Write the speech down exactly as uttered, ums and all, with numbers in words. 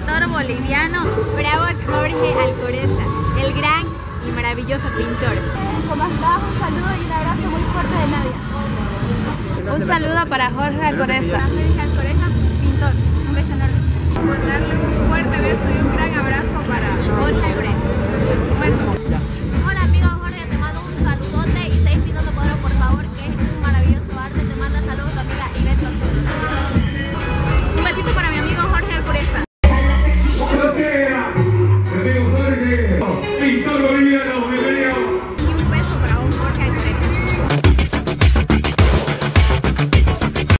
pintor boliviano. Bravo Jorge Alcoreza, el gran y maravilloso pintor. ¿Cómo estás? Un saludo y un abrazo muy fuerte de Nadia. Un saludo para Jorge Alcoreza. Jorge Alcoreza, pintor. Un beso enorme. Mandarle un fuerte beso y